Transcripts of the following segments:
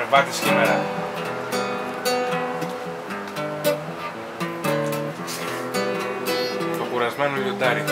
κρεβάτι σήμερα. Το κουρασμένο λιοντάρι.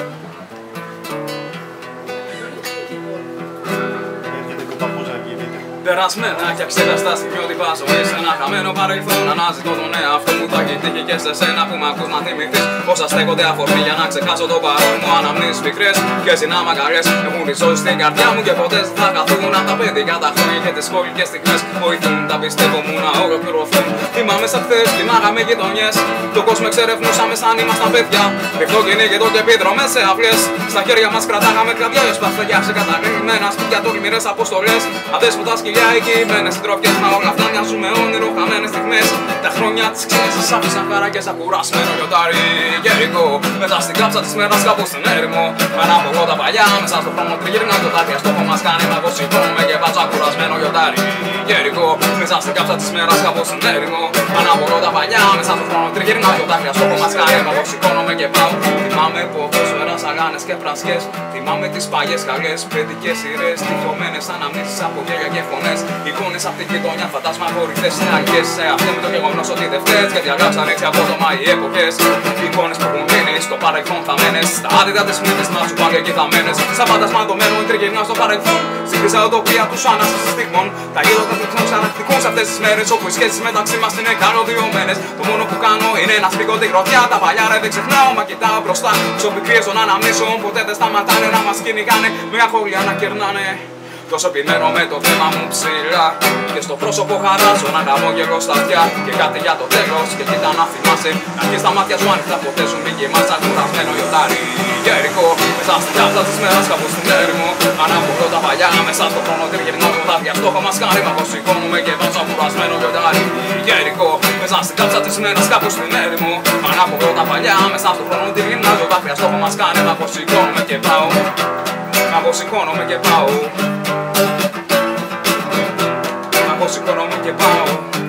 Περασμένα και αξέλαστα στιγμιότυπα ζωής. Ένα χαμένο παρελθόν αναζητώ τον εαυτό μου. Θα έχει τύχει και σε σένα που μ' ακούς να θυμηθείς πόσα στέκονται αφορμή για να ξεχάσω το παρόν μου. Αναμνήσεις πικρές και συνάμαγκαλιές έχουν ριζώσει στην καρδιά μου και ποτέ δεν θα καθούν. Από τα παιδικά τα χρόνια και τις σχολικές στιγμές βοηθούν. Τα πιστεύω μου να ολοκληρωθούν. Θυμάμαι σαν χθες, θυμάγαμε γειτονιές. Το κόσμο εξερευνούσαμε σαν ήμασταν παιδιά. Κρυφτό κυνήγητο και επίδρομες σε αυλές. Στα χέρια μας κρατάγαμε κλαδιές παστελιά σε καταγεγμένα σπίτια, τολμηρές αποστολές. Αδέσποτα σκυλιά οικειμένες συντροφιές. Μα όλα αυτά μοιάζουν με όνειρο, χαμένες στιγμές. Τα χρόνια της ξένης σας άφησαν χαράκες σαν κουρασμένο λιοντάρι. Γερικό, μέσα στην κάψα της μέρας κάπου στην έρημο. Ανάπογω τα παλιά, μέσα στο χρόνο τριγύρνα το δάκρυα. Στόχο μας κάνει μα εγώ σηκώνομαι και βάζω κουρασμένο λιοντάρι. Γερικό, μέσα στην κάψα της μέρας κάπου στην έρημο. Ανάπογω τα παλιά, μέσα στο χρόνο τριγύρνα το δάκρυα. Στόχο μας κάνει μα εγώ σηκώνομαι και πάω. Θυμάμαι ποδόσφαιρα, αγάνες και φρασκές. Θυμάμαι τις παλιές καλές παιδικές σειρές. Τυχωμένες αναμνήσεις από γέλια και φωνές. Εικόνες απ' την γειτονιά, φαντασμαγορητές συναλλαγές. Σε αυτή με το γεγονός ότι δεν φταίς. Γιατί αγράψαν έτσι απότομα οι εποχές. Εικόνες που έχουν μείνει στο παρελθόν θαμμένες. Στα άδυτα της μύτης μας σου πάνε εκεί θαμμένες. Σαν φαντασματωμένο τριγυρνά στο παρελθόν. Συγκρίσα οτοπία τους άνασης στιγμών. Τα είδωτα του ξανακτικούν σε αυτές τις μέρες. Όπου οι σχέσεις μεταξύ μας είναι καλωδιωμένες. Το μόνο που κάνω είναι να σπίγω τη γροθιά. Τα παλιά ρε δεν ξεχνάω, μα κοιτάω μπροστά. Σοπικρίες των αναμνήσεων ποτέ δεν σταματάνε να μας κυνηγάνε. Με αγχόλια να κερνάνε. Τόσο επιμένω με το θέμα μου ψηλά. Και στο πρόσωπο χαράζω να χαμόγελο στα αυτιά. Και κάτι για το τέλος και κοίτα να θυμάσαι. Να αρχίσει τα μάτια σου ανοιχτά, ποτέ σου μη κοιμάσαι. Κουρασμένο λιοντάρι γερικό. Μέσα στην κάψα της μέρας κάπου στην έρημο. Ανάποδο τα παλιά, μέσα στο χρόνο τριγυρνάω το δάκρυα. Στόχο μας κάνει, μα εγώ σηκώνομαι και βάζω κουρασμένο λιοντάρι γερικό. Μέσα στην κάψα της μέρας κάπου στην έρημο. Ανάποδο τα παλιά, μέσα στο χρόνο τριγυρνάω το δάκρυα. Στόχο μας κάνει, μα εγώ σηκώνομαι και πάω. Μα εγώ σηκώνομαι και πάω. Σηκώνομαι και πάω.